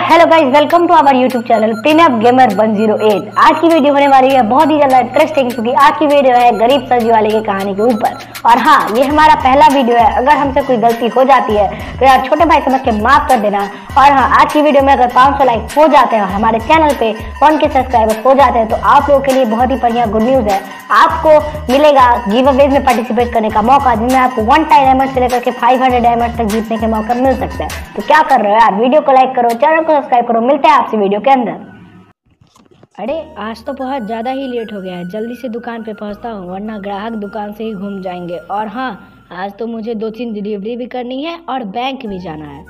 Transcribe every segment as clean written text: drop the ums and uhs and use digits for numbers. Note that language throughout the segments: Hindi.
Hello guys, welcome to our YouTube channel Pinup gamer 108। आज की वीडियो होने वाली है बहुत ही ज्यादा इंटरेस्टिंग, क्योंकि आज की वीडियो है गरीब सब्जी वाले की कहानी के ऊपर। और हाँ, ये हमारा पहला वीडियो है। अगर हमसे कोई गलती हो जाती है तो यार छोटे भाई समझ के माफ कर देना। और हाँ, आज की वीडियो में अगर 500 लाइक हो जाते हैं और हमारे चैनल पे 1K सब्सक्राइबर्स हो जाते हैं तो आप लोगों के लिए बहुत ही बढ़िया गुड न्यूज है। आपको मिलेगा गिव अवेज में पार्टिसिपेट करने का मौका, जिसमें आपको 1 टाइम डायमंड से लेकर के 500 डायमंड तक जीतने के मौका मिल सकता है। तो क्या कर रहे हो यार, वीडियो को लाइक करो, चैनल को सब्सक्राइब करो। मिलते हैं आपसे वीडियो के अंदर। अरे आज तो बहुत ज़्यादा ही लेट हो गया है, जल्दी से दुकान पे पहुंचता हूँ वरना ग्राहक दुकान से ही घूम जाएंगे। और हाँ, आज तो मुझे 2-3 डिलीवरी भी करनी है और बैंक भी जाना है।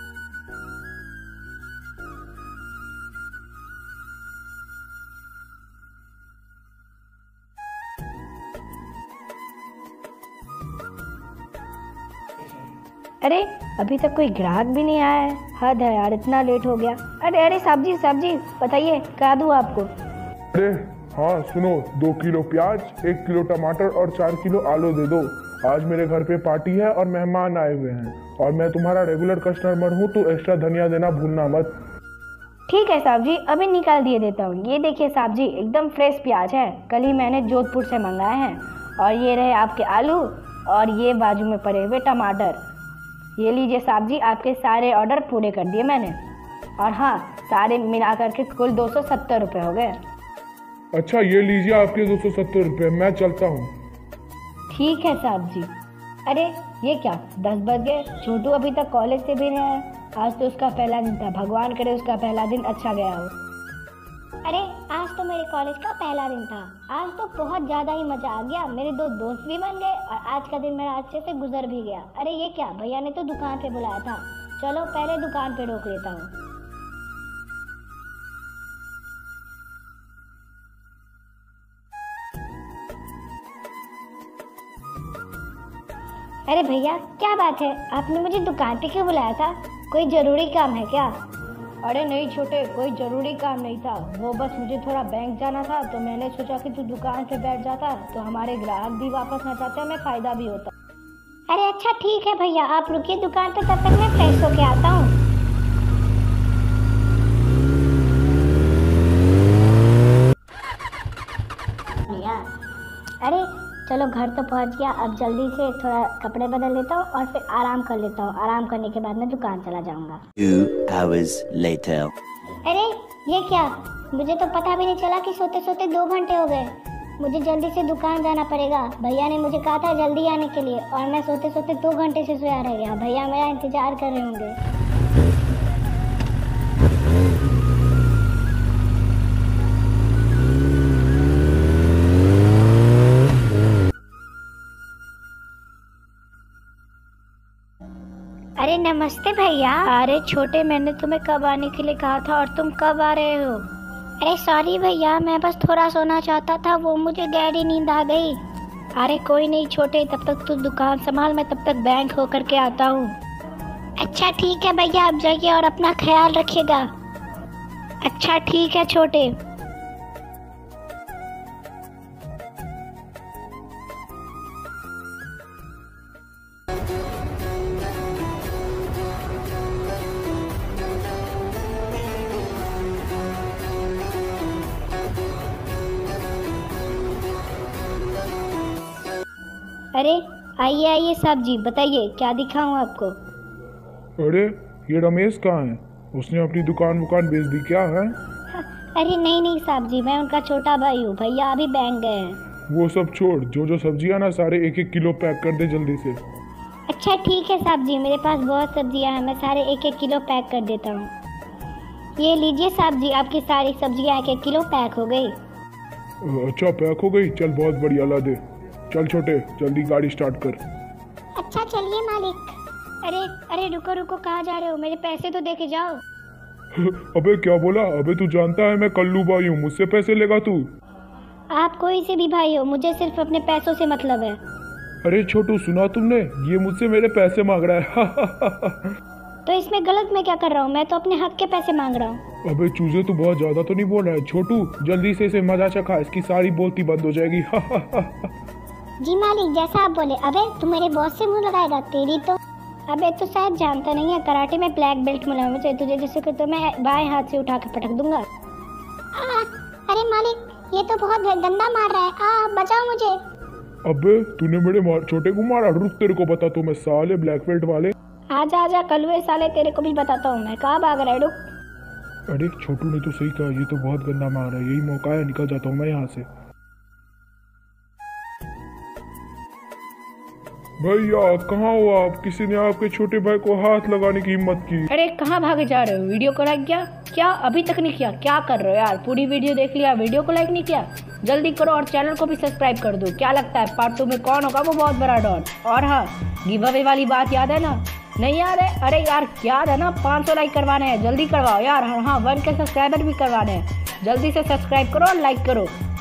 अरे अभी तक कोई ग्राहक भी नहीं आया है, हद है यार, इतना लेट हो गया। अरे सब्जी बताइए, क्या दूँ आपको? अरे हाँ सुनो, 2 किलो प्याज, 1 किलो टमाटर और 4 किलो आलू दे दो। आज मेरे घर पे पार्टी है और मेहमान आए हुए हैं और मैं तुम्हारा रेगुलर कस्टमर हूँ, तो एक्स्ट्रा धनिया देना भूलना मत। ठीक है साहब जी, अभी निकाल दिए देता हूँ। ये देखिए साहब जी, एकदम फ्रेश प्याज है, कल ही मैंने जोधपुर से मंगाए हैं। और ये रहे आपके आलू और ये बाजू में पड़े हुए टमाटर। ये लीजिए साहब जी, आपके सारे ऑर्डर पूरे कर दिए मैंने। और हाँ, सारे मिला करके कुल 270 रुपये हो गए। अच्छा ये लीजिए आपके 270 रुपये, मैं चलता हूँ। ठीक है साहब जी। अरे ये क्या, 10 बज गए, छोटू अभी तक कॉलेज से भी नहीं आया। आज तो उसका पहला दिन था, भगवान करे उसका पहला दिन अच्छा गया हो। अरे आज तो मेरे कॉलेज का पहला दिन था, आज तो बहुत ज़्यादा ही मज़ा आ गया। मेरे 2 दोस्त भी बन गए और आज का दिन मेरा अच्छे से गुजर भी गया। अरे ये क्या, भैया ने तो दुकान पे बुलाया था, चलो पहले दुकान पे रोक लेता हूँ। अरे भैया क्या बात है, आपने मुझे दुकान पे क्यों बुलाया था? कोई ज़रूरी काम है क्या? अरे नहीं छोटे, कोई ज़रूरी काम नहीं था, वो बस मुझे थोड़ा बैंक जाना था, तो मैंने सोचा कि तू दुकान पे बैठ जाता तो हमारे ग्राहक भी वापस ना जाते, हमें फ़ायदा भी होता। अरे अच्छा ठीक है भैया, आप रुकिए दुकान पे, तब तक मैं फ्रेश होके आता हूँ। भैया अरे चलो, घर तो पहुंच गया। अब जल्दी से थोड़ा कपड़े बदल लेता हूँ और फिर आराम कर लेता हूँ। आराम करने के बाद मैं दुकान चला जाऊंगा। 2 hours later. अरे ये क्या, मुझे तो पता भी नहीं चला कि सोते सोते 2 घंटे हो गए। मुझे जल्दी से दुकान जाना पड़ेगा। भैया ने मुझे कहा था जल्दी आने के लिए और मैं सोते सोते 2 घंटे से सोया रह गया। भैया मेरा इंतजार कर रहे होंगे। अरे नमस्ते भैया। अरे छोटे, मैंने तुम्हें कब आने के लिए कहा था और तुम कब आ रहे हो? अरे सॉरी भैया, मैं बस थोड़ा सोना चाहता था, वो मुझे गहरी नींद आ गई। अरे कोई नहीं छोटे, तब तक तू दुकान संभाल, मैं तब तक बैंक हो करके आता हूँ। अच्छा ठीक है भैया, आप जाइए और अपना ख्याल रखिएगा। अच्छा ठीक है छोटे। अरे आइए आइए साहब जी, बताइए क्या दिखाऊं आपको? अरे ये रमेश कहाँ है? उसने अपनी दुकान बेच दी क्या है? अरे नहीं साहब जी, मैं उनका छोटा भाई हूँ। भैया अभी बैंक गए हैं। वो सब छोड़, जो सब्जियां ना सारे 1-1 किलो पैक कर दे जल्दी से। अच्छा ठीक है साहब जी, मेरे पास बहुत सब्जियां हैं, मैं सारे 1-1 किलो पैक कर देता हूँ। ये लीजिए साहब जी, आपकी सारी सब्जियां 1-1 किलो पैक हो गई। अच्छा पैक हो गई, चल बहुत बढ़िया, ला दे। चल छोटे, जल्दी गाड़ी स्टार्ट कर। अच्छा चलिए मालिक। अरे रुको, कहाँ जा रहे हो? मेरे पैसे तो देके जाओ। अबे क्या बोला? अबे तू जानता है मैं कल्लू भाई हूँ, मुझसे पैसे लेगा तू? आप कोई से भी भाई हो, मुझे सिर्फ अपने पैसों से मतलब है। अरे छोटू सुना तुमने, ये मुझसे मेरे पैसे मांग रहा है। तो इसमें गलत मैं क्या कर रहा हूँ? मैं तो अपने हक के पैसे मांग रहा हूँ। अबे चूजे, तू बहुत ज्यादा तो नहीं बोल रहा है? छोटू जल्दी से इसे मजा चखा, इसकी सारी बोलती बंद हो जाएगी। जी मालिक, जैसा आप बोले। अबे तू मेरे बॉस से मुंह लगाएगा, तेरी तो। अबे तू शायद जानता नहीं है, कराटे में ब्लैक बेल्ट मिला मुझे, तुझे जैसे कि तो मैं बाएं हाथ से उठा के पटक दूंगा। अरे मालिक, ये तो बहुत गंदा मार रहा है, बचाओ मुझे। अबे तूने मेरे छोटे को मारा, रुक तेरे को बताता हूँ मैं साले ब्लैक बेल्ट वाले। आजा आजा कलवे साले, तेरे को भी बताता हूँ मैं, कहाँ भाग रहा है, रुक। अरे छोटू ने तो सही कहा, ये तो बहुत गंदा मार रहा है, यही मौका है, निकल जाता हूँ मैं यहाँ से। भैया कहाँ हो आप? किसी ने आपके छोटे भाई को हाथ लगाने की हिम्मत की। अरे कहाँ भागे जा रहे हो? वीडियो को लाइक किया क्या? अभी तक नहीं किया? क्या कर रहे हो यार, पूरी वीडियो देख लिया, वीडियो को लाइक नहीं किया? जल्दी करो और चैनल को भी सब्सक्राइब कर दो। क्या लगता है पार्ट 2 में कौन होगा वो बहुत बड़ा डॉन? और हाँ, गिव अवे वाली बात याद है ना? नहीं याद है? अरे यार याद है ना, 500 लाइक करवाने हैं, जल्दी करवाओ यार। हाँ 1K सब्सक्राइबर भी करवाने हैं, जल्दी से सब्सक्राइब करो और लाइक करो।